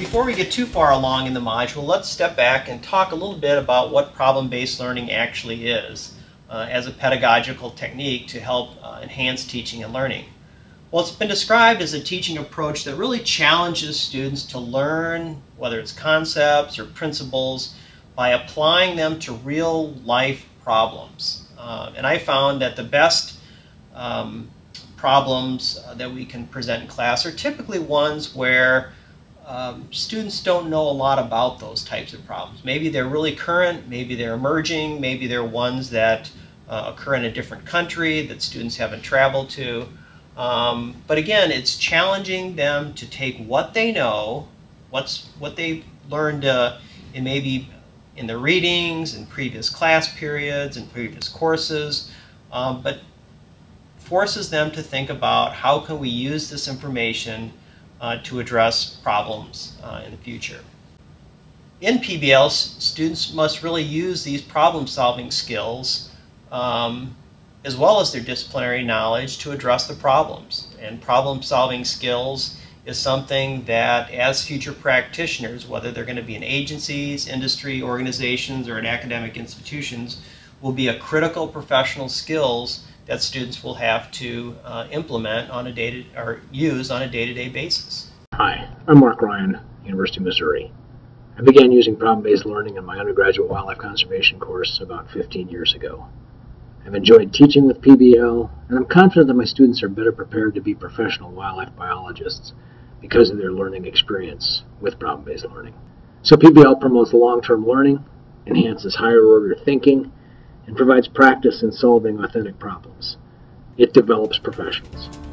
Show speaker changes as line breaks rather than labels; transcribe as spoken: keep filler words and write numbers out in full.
Before we get too far along in the module, let's step back and talk a little bit about what problem-based learning actually is uh, as a pedagogical technique to help uh, enhance teaching and learning. Well, it's been described as a teaching approach that really challenges students to learn, whether it's concepts or principles, by applying them to real-life problems. Uh, and I found that the best um, problems uh, that we can present in class are typically ones where um, students don't know a lot about those types of problems. Maybe they're really current, maybe they're emerging, maybe they're ones that uh, occur in a different country that students haven't traveled to. Um, but again, it's challenging them to take what they know, what's what they've learned uh, in maybe in their readings, in previous class periods, in previous courses, um, but forces them to think about how can we use this information uh, to address problems uh, in the future. In P B L, students must really use these problem-solving skills um, as well as their disciplinary knowledge to address the problems. And problem-solving skills is something that as future practitioners, whether they're going to be in agencies, industry, organizations, or in academic institutions, will be a critical professional skills that students will have to uh, implement on a day to, or use on a day-to-day basis.
Hi, I'm Mark Ryan, University of Missouri. I began using problem-based learning in my undergraduate wildlife conservation course about fifteen years ago. I've enjoyed teaching with P B L, and I'm confident that my students are better prepared to be professional wildlife biologists because of their learning experience with problem-based learning. So P B L promotes long-term learning, enhances higher-order thinking, and provides practice in solving authentic problems. It develops professionals.